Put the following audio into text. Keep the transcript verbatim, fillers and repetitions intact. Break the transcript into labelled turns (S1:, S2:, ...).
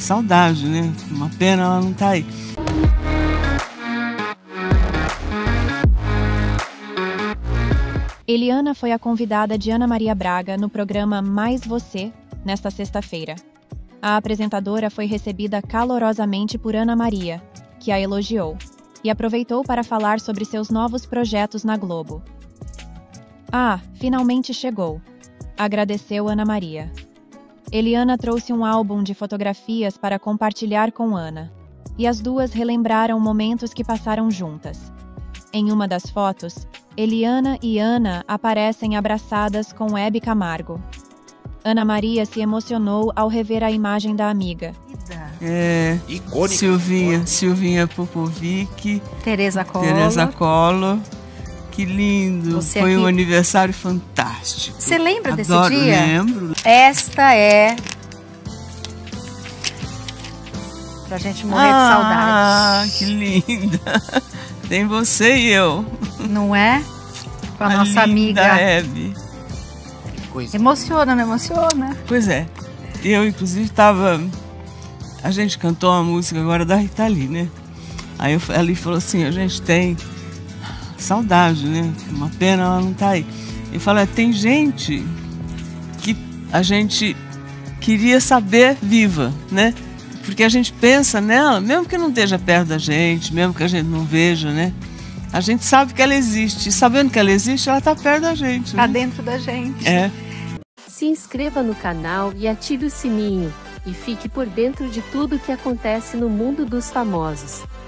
S1: saudade, né? Uma pena ela não tá aí.
S2: Eliana foi a convidada de Ana Maria Braga no programa Mais Você, nesta sexta-feira. A apresentadora foi recebida calorosamente por Ana Maria, que a elogiou, e aproveitou para falar sobre seus novos projetos na Globo. Ah, finalmente chegou, agradeceu Ana Maria. Eliana trouxe um álbum de fotografias para compartilhar com Ana, e as duas relembraram momentos que passaram juntas. Em uma das fotos, Eliana e Ana aparecem abraçadas com Hebe Camargo. Ana Maria se emocionou ao rever a imagem da amiga.
S1: É,
S3: Icônica.
S1: Silvinha, Silvinha Popovic,
S4: Tereza Collor.
S1: Tereza Collor. Que lindo,
S4: Você
S1: foi
S4: aqui...
S1: um aniversário fantástico.
S4: Você lembra desse
S1: Adoro,
S4: dia?
S1: Lembro.
S4: Esta é... pra gente morrer
S1: ah,
S4: de saudade.
S1: Ah, que linda. Tem você e eu.
S4: Não é? Com a,
S1: a
S4: nossa
S1: linda
S4: amiga.
S1: Hebe.
S3: Coisa.
S4: Emociona, não emociona?
S1: Pois é. Eu, inclusive, estava... A gente cantou uma música agora da Rita Lee, né? Aí eu, ela falou assim, a gente tem saudade, né? Uma pena ela não tá aí. E falou, tem gente que a gente queria saber viva, né? Porque a gente pensa nela, mesmo que não esteja perto da gente, mesmo que a gente não veja, né? A gente sabe que ela existe. E sabendo que ela existe, ela tá perto da gente.
S4: Tá
S1: né?
S4: dentro da gente.
S1: É.
S5: Se inscreva no canal e ative o sininho. E fique por dentro de tudo que acontece no mundo dos famosos.